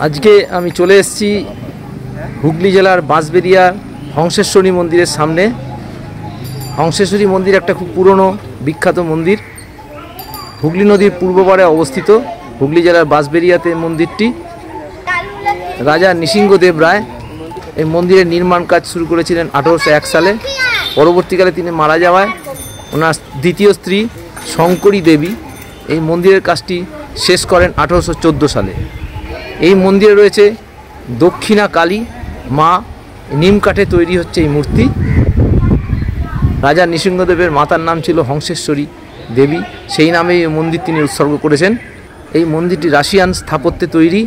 আজকে আমি চলে এসেছি হুগলি জেলার বাঁশবেড়িয়া হংসেশ্বরী মন্দিরের সামনে। হংসেশ্বরী মন্দির একটা খুব পুরনো বিখ্যাত মন্দির, হুগলি নদীর পূর্ব পাড়ে অবস্থিত। হুগলি জেলার বাঁশবেড়িয়াতে মন্দিরটি। রাজা নৃসিংহদেব রায় এই মন্দিরের নির্মাণ কাজ শুরু করেছিলেন 1801 সালে। পরবর্তীকালে তিনি মারা যাওয়ায় ওনার দ্বিতীয় স্ত্রী শঙ্করী দেবী এই মন্দিরের কাজটি শেষ করেন 1814 সালে। এই মন্দিরে রয়েছে দক্ষিণা কালী মা, নিম কাঠে তৈরি হচ্ছে এই মূর্তি। রাজা নৃসিংহদেবের মাতার নাম ছিল হংসেশ্বরী দেবী, সেই নামে এই মন্দির তিনি উৎসর্গ করেছেন। এই মন্দিরটি রাশিয়ান স্থাপত্যে তৈরি।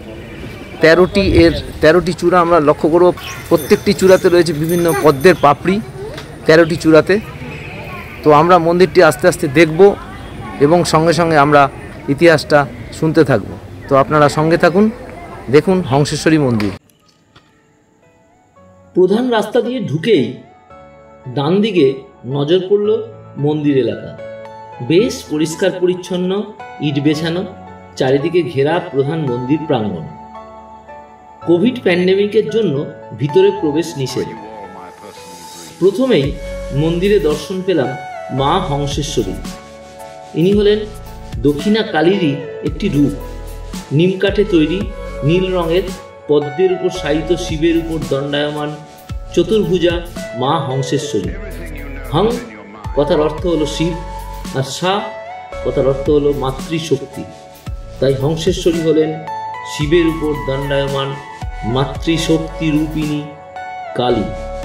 13টি চূড়া আমরা লক্ষ্য করব। প্রত্যেকটি চূড়াতে রয়েছে বিভিন্ন পদ্মের পাপড়ি, 13টি চূড়াতে। তো আমরা মন্দিরটি আস্তে আস্তে দেখব এবং সঙ্গে সঙ্গে আমরা ইতিহাসটা শুনতে থাকব। তো আপনারা সঙ্গে থাকুন, দেখুন হংসেশ্বরী মন্দির। প্রধান রাস্তা দিয়ে ঢুকেই ডান দিকে নজর পড়ল মন্দির এলাকা। বেশ পরিষ্কার পরিচ্ছন্ন, ইট বেছানো, চারিদিকে ঘেরা প্রধান মন্দির প্রাঙ্গণ। কোভিড প্যান্ডেমিকের জন্য ভিতরে প্রবেশ নিষেধ। প্রথমেই মন্দিরে দর্শন পেলাম মা হংসেশ্বরী। ইনি হলেন দক্ষিণা কালীরই একটি রূপ। নিম কাঠে তৈরি, নীল রঙের পদ্মের উপর শায়িত শিবের উপর দণ্ডায়মান চতুর্ভুজা মা হংসেশ্বরী। হং কথার অর্থ হলো শিব, আর সা কথার অর্থ হলো মাতৃশক্তি। তাই হংসেশ্বরী হলেন শিবের উপর দণ্ডায়মান মাতৃশক্তি রূপিণী Kali.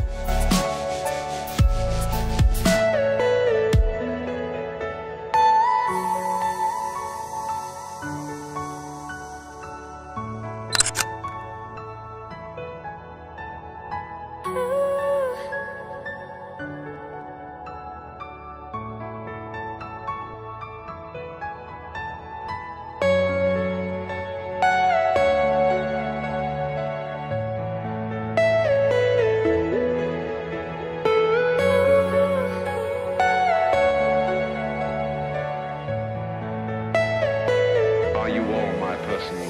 You all my personal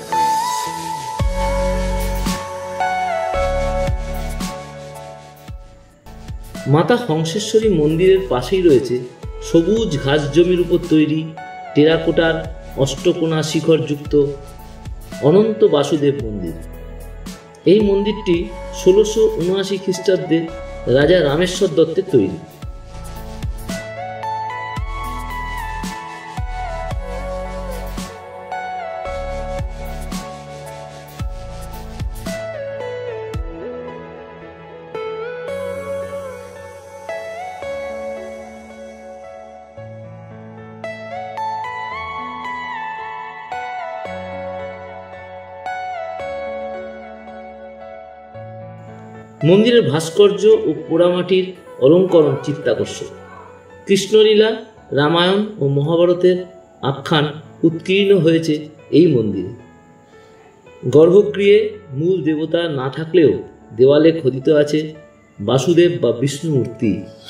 dreams. মাতা হংসেশ্বরী মন্দিরের পাশেই রয়েছে সবুজ ঘাস জমির উপর তৈরি টেরাকোটার অষ্টকোণা শিখরযুক্ত অনন্ত বাসুদেব মন্দির। এই মন্দিরটি 1679 খ্রিস্টাব্দে রাজা রামেশ্বর দত্তের তৈরি। মন্দিরের ভাস্কর্য ও পোড়ামাটির অলঙ্করণ চিত্তাকর্ষক। কৃষ্ণলীলা, রামায়ণ ও মহাভারতের আখ্যান উৎকীর্ণ হয়েছে এই মন্দিরে। গর্ভগৃহে মূল দেবতা না থাকলেও দেওয়ালে খোদিত আছে বাসুদেব বা বিষ্ণু মূর্তি।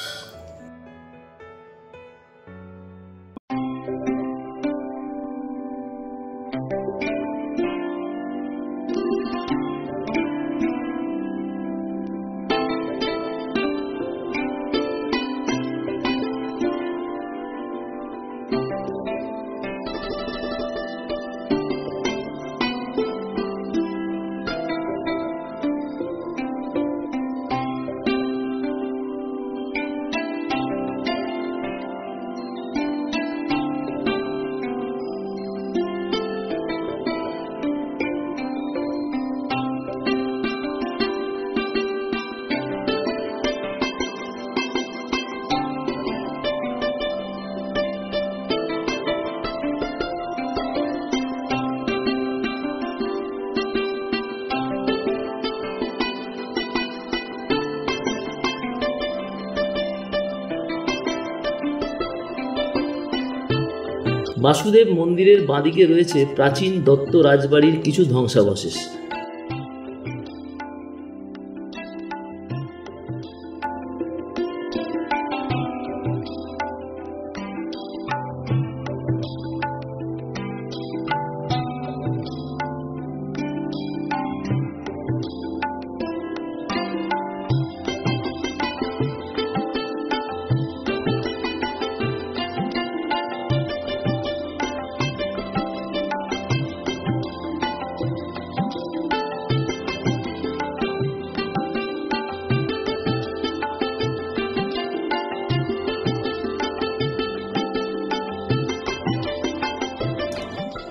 বাসুদেব মন্দিরের বাঁদিকে রয়েছে প্রাচীন দত্ত রাজবাড়ির কিছু ধ্বংসাবশেষ।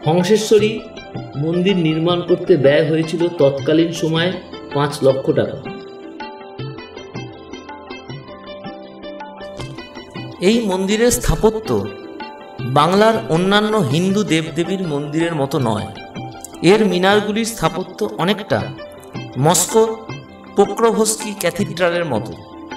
হংসেশ্বরী মন্দির নির্মাণ করতে ব্যয় হয়েছিল তৎকালীন সময়ে 5 লক্ষ টাকা। এই মন্দিরের স্থাপত্য বাংলার অন্যান্য হিন্দু দেবদেবীর মন্দিরের মতো নয়। এর মিনারগুলির স্থাপত্য অনেকটা মস্কোর পোক্রোভস্কি ক্যাথিড্রালের মতো।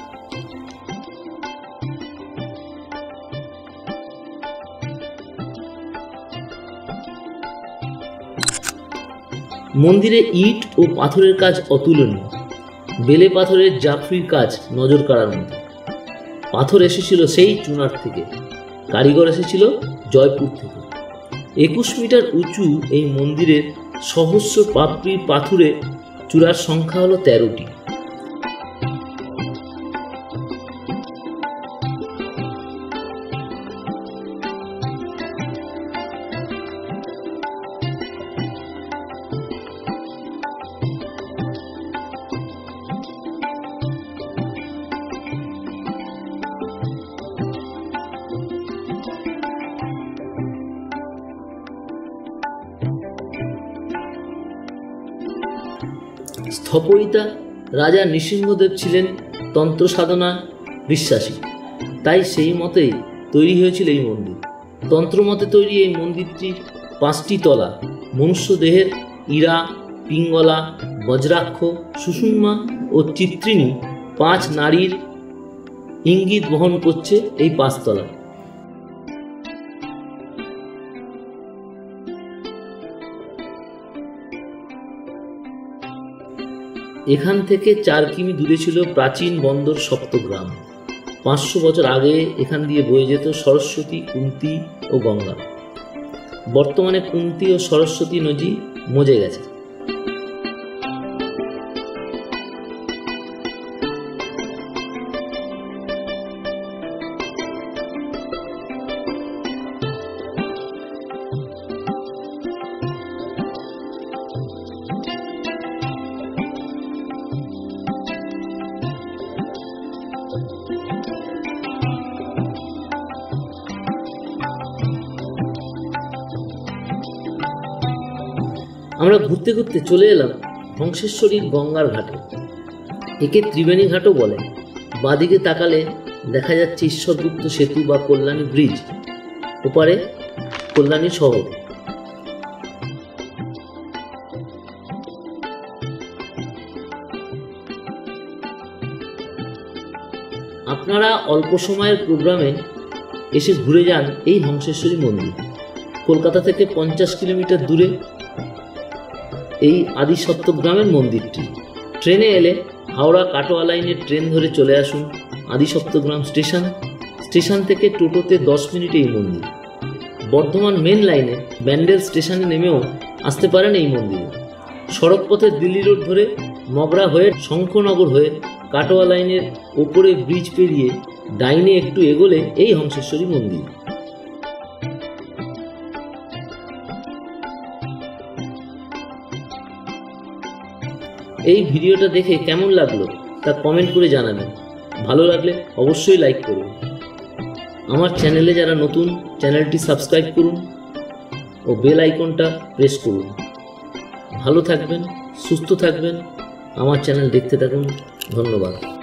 মন্দিরে ইট ও পাথরের কাজ অতুলনীয়। বেলে পাথরের জাফরির কাজ নজর কাড়ার মতো। পাথর এসেছিল সেই চুনার থেকে, কারিগর এসেছিল জয়পুর থেকে। 21 মিটার উঁচু এই মন্দিরের সহস্র পাপড়ির পাথুরে চূড়ার সংখ্যা হলো 13টি। স্থপয়িতা রাজা নৃসিংহদেব ছিলেন তন্ত্র সাধনা বিশ্বাসী, তাই সেই মতেই তৈরি হয়েছিল এই মন্দির। তন্ত্রমতে তৈরি এই মন্দিরটির 5টি তলা মনুষ্য দেহের ইরা, পিঙ্গলা, বজ্রাক্ষ, সুষুম্না ও চিত্রিণী 5 নারীর ইঙ্গিত বহন করছে এই 5 তলা। এখান থেকে 4 কিমি দূরে ছিল প্রাচীন বন্দর সপ্তগ্রাম। 500 বছর আগে এখান দিয়ে বয়ে যেত সরস্বতী, কুন্তী ও গঙ্গা। বর্তমানে কুন্তী ও সরস্বতী নদী মজে গেছে। আমরা ঘুরতে ঘুরতে চলে এলাম হংসেশ্বরীর গঙ্গার ঘাটে। একে ত্রিবেণী ঘাটও বলে। বাঁদিকে তাকালে দেখা যাচ্ছে ঈশ্বরগুপ্ত সেতু বা কল্যাণী ব্রিজ, ওপারে কল্যাণী শহর। আপনারা অল্প সময়ের প্রোগ্রামে এসে ঘুরে যান এই হংসেশ্বরী মন্দির। কলকাতা থেকে 50 কিলোমিটার দূরে এই আদি সপ্তগ্রামের মন্দিরটি। ট্রেনে এলে হাওড়া কাটোয়া লাইনের ট্রেন ধরে চলে আসুন আদি সপ্তগ্রাম স্টেশন। স্টেশন থেকে টোটোতে 10 মিনিটে এই মন্দির। বর্ধমান মেন লাইনে ব্যান্ডেল স্টেশনে নেমেও আসতে পারেন এই মন্দিরে। সড়ক পথে দিল্লি রোড ধরে মগরা হয়ে শঙ্খনগর হয়ে কাটোয়া লাইনের ওপরে ব্রিজ পেরিয়ে ডাইনে একটু এগোলে এই হংসেশ্বরী মন্দির। এই ভিডিওটা দেখে কেমন লাগলো তা কমেন্ট করে জানাবেন। ভালো লাগলে অবশ্যই লাইক করুন। আমার চ্যানেলে যারা নতুন, চ্যানেলটি সাবস্ক্রাইব করুন ও বেল আইকনটা প্রেস করুন। ভালো থাকবেন, সুস্থ থাকবেন, আমার চ্যানেল দেখতে থাকুন। ধন্যবাদ।